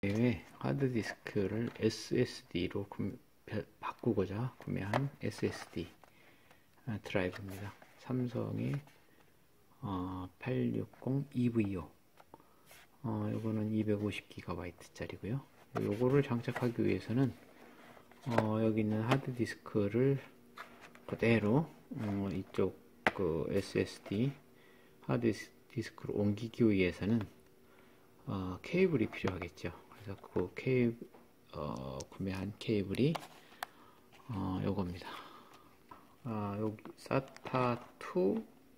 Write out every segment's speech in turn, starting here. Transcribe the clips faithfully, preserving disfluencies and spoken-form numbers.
외에 하드디스크를 에스에스디로 구매, 바꾸고자 구매한 에스에스디 드라이브입니다. 삼성의 어, 팔백육십 이브이오. 어, 요거는 이백오십 기가바이트 짜리고요. 요거를 장착하기 위해서는 어, 여기 있는 하드디스크를 그대로 어, 이쪽 그 에스에스디 하드디스크로 옮기기 위해서는 어, 케이블이 필요하겠죠. 그래서 그 케이블 어, 구매한 케이블이 어, 요겁니다. 아, 여기 사타 투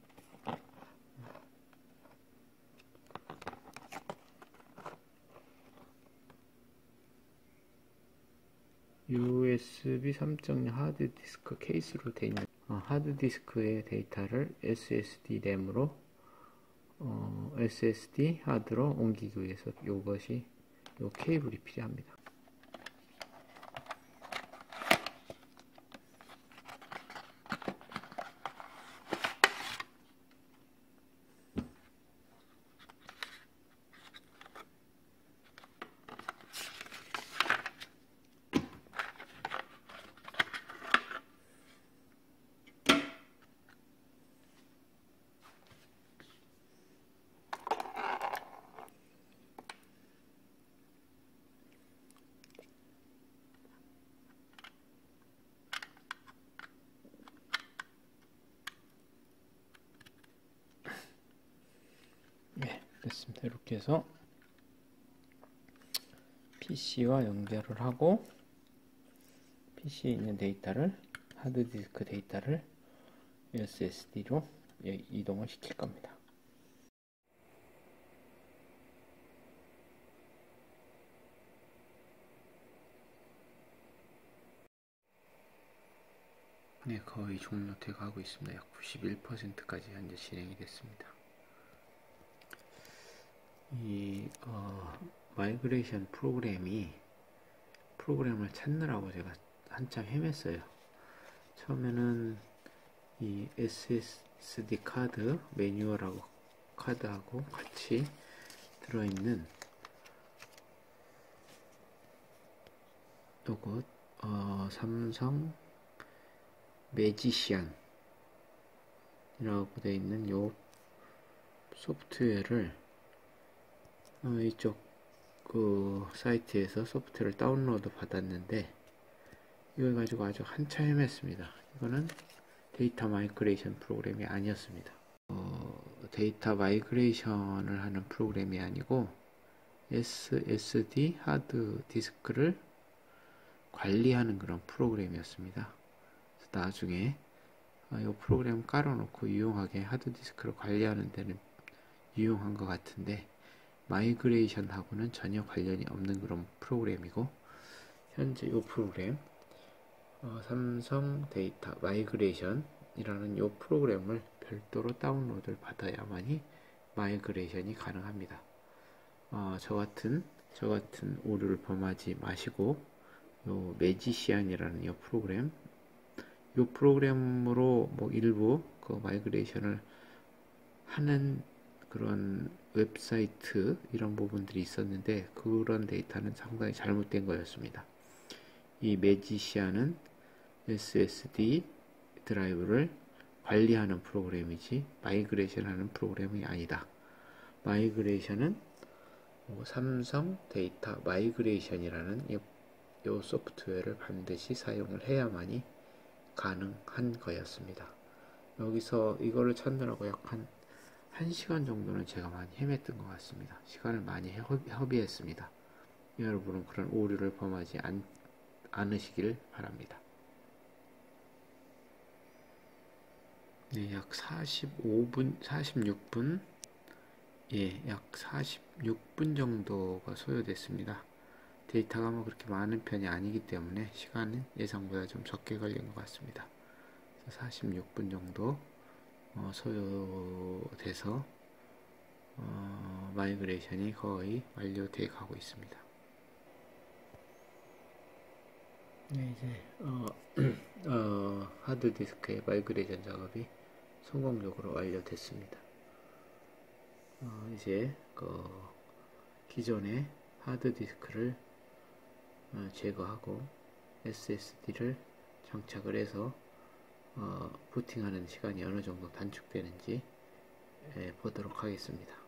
유에스비 삼 점 영 하드디스크 케이스로 되어 있는 어, 하드디스크의 데이터를 에스에스디 램으로 어, 에스에스디 하드로 옮기기 위해서 이것이 요 케이블이 필요합니다. 네, 됐습니다. 이렇게 해서 피씨와 연결을 하고 피씨에 있는 데이터를 하드디스크 데이터를 에스에스디로 이동을 시킬 겁니다. 네, 거의 종료돼 가고 있습니다. 약 구십일 퍼센트까지 현재 진행이 됐습니다. 이 어, 마이그레이션 프로그램이 프로그램을 찾느라고 제가 한참 헤맸어요. 처음에는 이 에스에스디 카드 매뉴얼하고 카드하고 같이 들어있는 요것 어, 삼성 매지시안 이라고 되어 있는 요 소프트웨어를 어, 이쪽 그 사이트에서 소프트웨어를 다운로드 받았는데 이걸 가지고 아주 한참 헤맸습니다. 이거는 데이터 마이그레이션 프로그램이 아니었습니다. 어, 데이터 마이그레이션을 하는 프로그램이 아니고 에스에스디 하드 디스크를 관리하는 그런 프로그램이었습니다. 그래서 나중에 어, 이 프로그램 깔아놓고 유용하게 하드 디스크를 관리하는 데는 유용한 것 같은데 마이그레이션하고는 전혀 관련이 없는 그런 프로그램이고, 현재 이 프로그램 어, 삼성 데이터 마이그레이션 이라는 이 프로그램을 별도로 다운로드를 받아야만이 마이그레이션이 가능합니다. 어, 저 같은 저 같은 오류를 범하지 마시고 요 매지시안이라는 이 프로그램 이 프로그램으로 뭐 일부 그 마이그레이션을 하는 그런 웹사이트 이런 부분들이 있었는데 그런 데이터는 상당히 잘못된 거였습니다. 이 매지시안은 에스에스디 드라이브를 관리하는 프로그램이지 마이그레이션 하는 프로그램이 아니다. 마이그레이션은 뭐 삼성 데이터 마이그레이션이라는 이, 이 소프트웨어를 반드시 사용을 해야만이 가능한 거였습니다. 여기서 이거를 찾느라고 약 한 한 시간 정도는 제가 많이 헤맸던 것 같습니다. 시간을 많이 허비했습니다. 여러분은 그런 오류를 범하지 않, 않으시길 바랍니다. 네, 약 사십오 분, 사십육 분, 예, 약 사십육 분 정도가 소요됐습니다. 데이터가 뭐 그렇게 많은 편이 아니기 때문에 시간은 예상보다 좀 적게 걸린 것 같습니다. 사십육 분 정도 어, 소요돼서 어, 마이그레이션이 거의 완료되어 가고 있습니다. 네, 이제 어, 어, 하드디스크의 마이그레이션 작업이 성공적으로 완료됐습니다. 어, 이제 그 기존의 하드디스크를 어, 제거하고 에스에스디를 장착을 해서 어, 부팅하는 시간이 어느 정도 단축되는지 예, 보도록 하겠습니다.